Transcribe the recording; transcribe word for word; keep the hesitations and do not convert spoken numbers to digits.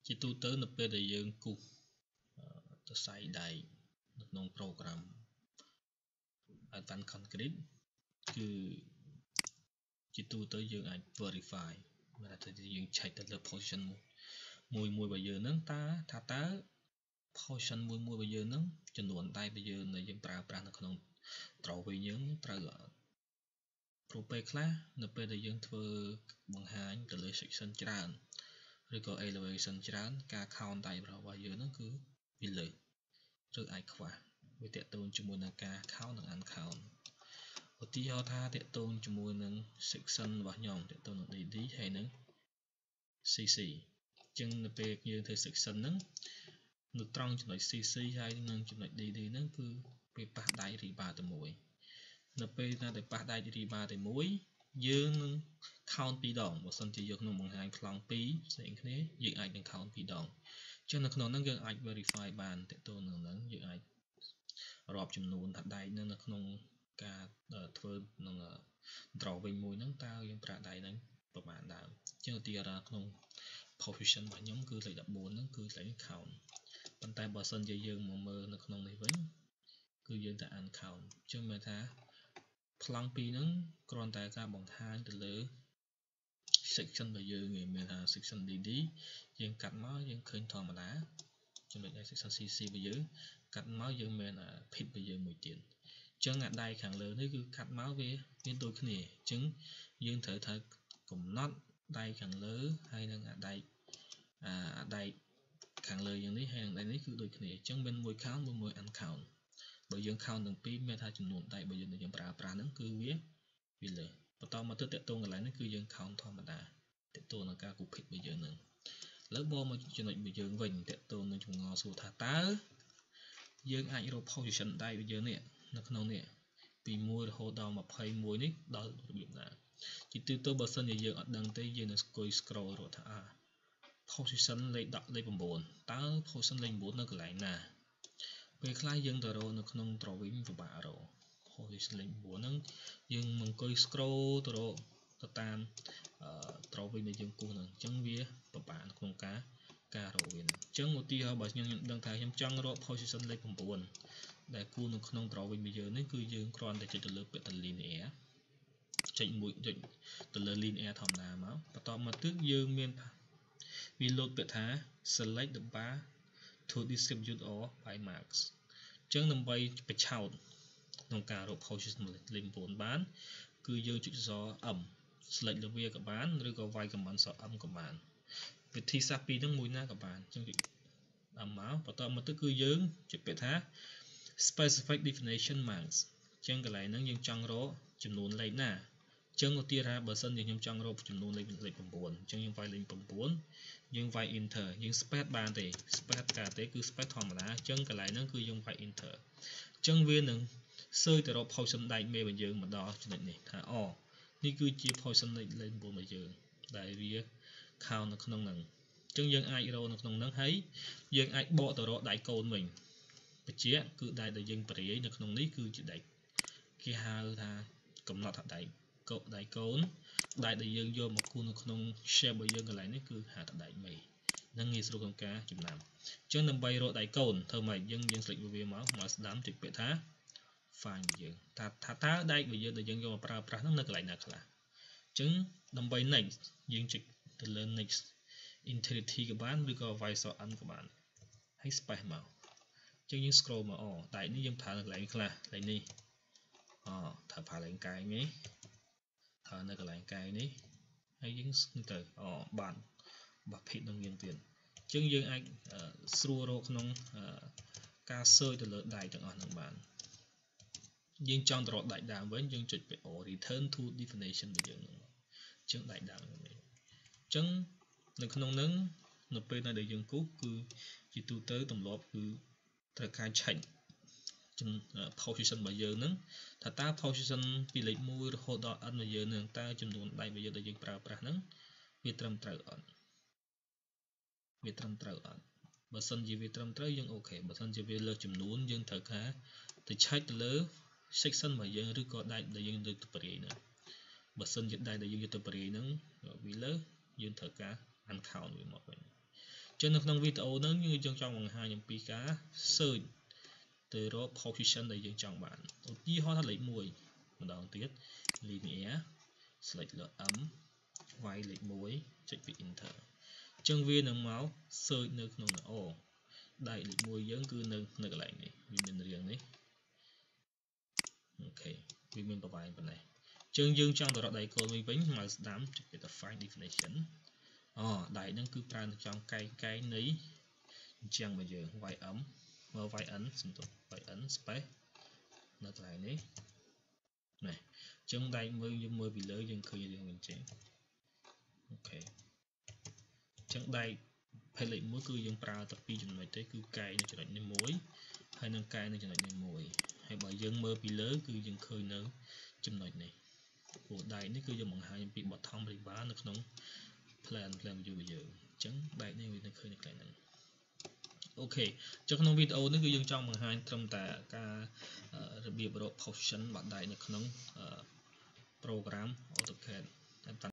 ជាទូទៅនៅពេលដែលយើងគូសទៅខ្សែដែកនៅក្នុង program ឲ្យបាន concrete គឺជាទូទៅយើងអាច verify មានន័យថាយើង check ទៅលើ position មួយមួយរបស់យើងហ្នឹងតើថាតើ position មួយមួយរបស់យើងហ្នឹងចំនួនដែករបស់យើងដែលយើងប្រើប្រាស់នៅក្នុង drawing យើងត្រូវអត់ព្រោះពេលខ្លះនៅពេលដែលយើងធ្វើបង្ហាញទៅលើ section ច្រើនឬក៏ elevation ច្រើនការ count ដែករបស់យើងហ្នឹងគឺវាលើសឬអាចខ្វះវាទាក់ទងជាមួយនឹងការ count និង uncount ឧទាហរណ៍ថាទាក់ទងជាមួយនឹង section របស់ខ្ញុំទាក់ទងនឹង ឌី ឌី ហើយនឹង ស៊ី ស៊ី អញ្ចឹងនៅពេលយើងធ្វើ section ហ្នឹងនៅត្រង់ចំណុច ស៊ី ស៊ី ហើយនឹងចំណុច ឌី ឌី ហ្នឹងគឺពេលប៉ះដៃ Rebar តែមួយនៅពេលណាដែលប៉ះដៃ Rebar តែមួយយើងនឹង count ពីរដងបើសិនជាយកក្នុងបង្ហាញប្លង់ពីរផ្សេងគ្នាយើងអាចនឹង count ពីរដងអញ្ចឹងនៅក្នុងហ្នឹងយើងអាច verify បានទាក់ទងនឹងហ្នឹងយើងអាចរាប់ចំនួនថាដែកហ្នឹងនៅក្នុងការធ្វើនឹង drawing មួយហ្នឹងតើយើងប្រើដៃហ្នឹងប្រហែលដើមអញ្ចឹងឧទាហរណ៍ក្នុង position របស់ខ្ញុំគឺលេខដប់បួនហ្នឹងគឺលេខ count ប៉ុន្តែបើសិនជាយើងមកមើលនៅក្នុងនេះវិញគឺយើងតែ uncount អញ្ចឹងមានថាប្លង់ពីរហ្នឹងគ្រាន់តែការបង្ហាញទៅលើ section របស់យើងមានថា section ឌី ឌី យើងកាត់មកយើងឃើញធម្មតាចំណុច section ស៊ី ស៊ី របស់យើងកាត់មកយើងមាន pit របស់យើងមួយទៀតអញ្ចឹងអាដៃខាងលើនេះគឺកាត់មកវាមានដូចគ្នាអញ្ចឹងយើងត្រូវថាកំណត់ដៃខាងលើហើយនឹងអាដៃអាដៃខាងលើយ៉ាងនេះហើយនឹងដៃនេះគឺដូចគ្នាអញ្ចឹងមានមួយ count មួយ uncount បើយើង count ទាំងពីរមានថាចំនួនដៃរបស់យើងដែលយើងប្រើប្រាស់ហ្នឹងគឺវាវាលើបន្តមកទៅតកតងកន្លែងនេះគឺយើង count ធម្មតាតកតងនឹងការគូ pit របស់យើងហ្នឹងឥឡូវបងមកចំណុចរបស់យើងវិញតកតងនឹងចម្ងល់សួរថាតើយើងអាចរក position ដៃរបស់យើងនេះនៅក្នុងនេះពីមួយរហូតដល់ម្ភៃមួយនេះដល់របៀបណាជាទូទៅបើសិនជាយើងអត់ដឹងទេយើងនឹងអង្គុយ scroll រកថា position លេខដកលេខ9តើ position លេខ9នៅកន្លែងណាពេលខ្លះយើងទៅរកនៅក្នុង drawing ពិបាករក position លេខ9ហ្នឹងយើងមកអង្គុយ scroll ទៅរកទៅតាម drawing ដែលយើងគូសហ្នឹងអញ្ចឹងវាពិបាកក្នុងការការរកវាហ្នឹងអញ្ចឹងឧទាហរណ៍បើខ្ញុំដឹងថាខ្ញុំចង់រក position លេខ9ដែលគូនៅក្នុង drawing របស់យើងនេះគឺយើងគ្រាន់តែចុចទៅលើពាក្យថា linear ចុចមួយចុចទៅលើ linear ធម្មតាមកបន្តមកទៀតយើងមានវាលោតពាក្យថា select the bar to distribute or by marks អញ្ចឹងដើម្បីបញ្ឆោតក្នុងការរក position លេខ9បានគឺយើងចុចអក្សរ M select លើវាក៏បានឬក៏វាយ command អក្សរ M ក៏បានវិធីសាស្ត្រពីរហ្នឹងមួយណាក៏បានអញ្ចឹងចុច M មកបន្តមកទៀតគឺយើងចុចពាក្យថា specific definition marks អញ្ចឹងកន្លែងហ្នឹងយើងចង់រកចំនួនលេខណាអញ្ចឹងឧទាហរណ៍បើសិនជាខ្ញុំចង់រកចំនួនលេខលេខ9អញ្ចឹងយើងវាយលេខ9យើងវាយ enter យើង space បានទេ space កើតទេគឺ space ធម្មតាអញ្ចឹងកន្លែងហ្នឹងគឺយើងវាយ enter អញ្ចឹងវានឹង search ទៅរក position ដែកមេរបស់យើងមកដល់ចំណុចនេះថាអូនេះគឺជា position លេខលេខ9របស់យើងដែលវា count នៅក្នុងហ្នឹងអញ្ចឹងយើងអាចរកនៅក្នុងហ្នឹងហើយយើងអាចបកទៅរកដៃកូនវិញបញ្ជាក់គឺដៃដែលយើងបរិយាយនៅក្នុងនេះគឺជាដៃគេហៅថាកំណត់ថាដៃកូនដៃកូនដៃដែលយើងយកមកគូសនៅក្នុង shape របស់យើងកន្លែងនេះគឺហៅថាដៃមេនឹងងាយស្រួលក្នុងការចំណាំអញ្ចឹងដើម្បីរកដៃកូនធ្វើម៉េចយើងយើងស្លេចវាមកមកស្ដាំចុចពាក្យថា find យើងថាថាតើដែករបស់យើងដែលយើងយកមកប្រើប្រាស់ហ្នឹងនៅកន្លែងណាខ្លះអញ្ចឹងដើម្បី next យើងចុចទៅលើ next integrity ក៏បានឬក៏វាយអក្សរ N ក៏បានហើយ space មកអញ្ចឹងយើង scroll មកអូដែកនេះយើងប្រើនៅកន្លែងខ្លះកន្លែងនេះអូថាប្រើកន្លែងកែងនេះប្រើនៅកន្លែងកែងនេះហើយយើងទៅអូបានបាក់ pit នឹងយើងទៀតអញ្ចឹងយើងអាចស្រួលរកក្នុងការ search ទៅលើដែកទាំងអស់ហ្នឹងបានយើងចង់ទៅរកដែកដើមវិញយើងចុចពាក្យ return to definition របស់យើងហ្នឹងអញ្ចឹងដែកដើមហ្នឹងអញ្ចឹងនៅក្នុងហ្នឹងនៅពេលដែលយើងគូសគឺជាទូទៅទម្លាប់គឺត្រូវការ check position របស់យើងហ្នឹងថាតើ position ពីលេខមួយរហូតដល់ n របស់យើងហ្នឹងតើចំនួនដៃរបស់យើងដែលយើងប្រើប្រាស់ហ្នឹងវាត្រឹមត្រូវអត់វាត្រឹមត្រូវអត់បើសិនជាវាត្រឹមត្រូវយើងអូខេបើសិនជាវាលើសចំនួនយើងត្រូវការទៅ check ទៅលើ section របស់យើងឬក៏ដៃដែលយើងយកទៅបរិយាយហ្នឹងបើសិនជាដៃដែលយើងយកទៅបរិយាយហ្នឹងវាលើសយើងត្រូវការ uncount វាមកវិញអចឹងនៅក្នុងវីដេអូហ្នឹងយើងចង់បង្ហាញអំពីការ search ទៅរក position ដែលយើងចង់បានឧទាហរណ៍ថាលេខមួយម្ដងទៀត linear select លើ M វាយលេខមួយចុចពី enter ចឹងវានឹងមក search នៅក្នុងអូ ដៃលេខមួយយើងគឺនៅនៅកន្លែងនេះវាមានរាងនេះអូខេវាមានប្រវែងប៉ុណ្ណេះចឹងយើងចង់ទៅរកដៃគោលមួយវិញមកស្ដាំចុចពី find definition អូដៃហ្នឹងគឺប្រើនៅចំកែងកែងនៃអញ្ចឹងមកយើង ym មក yn សំទោស yn space នៅកន្លែងនេះនេះចឹងដៃមើលយើងមើលពីលើយើងឃើញរាងវិញចេញអូខេចឹងដៃផេលេខមួយគឺយើងប្រើតែពីរចំណុចទេគឺកែងនៅចំណុចនេះមួយហើយនឹងកែងនៅចំណុចនេះមួយហើយបើយើងមើលពីលើគឺយើងឃើញនៅចំណុចនេះព្រោះដៃនេះគឺយើងបង្ហាញពីបឋម Rebar នៅក្នុង plan plan view យើងអញ្ចឹងដៃនេះវានៅឃើញនៅកន្លែងហ្នឹងអូខេចុះក្នុងវីដេអូនេះគឺយើងចង់បង្ហាញត្រឹមតែការរបៀបរក position បាត់ដៃនៅក្នុង program AutoCAD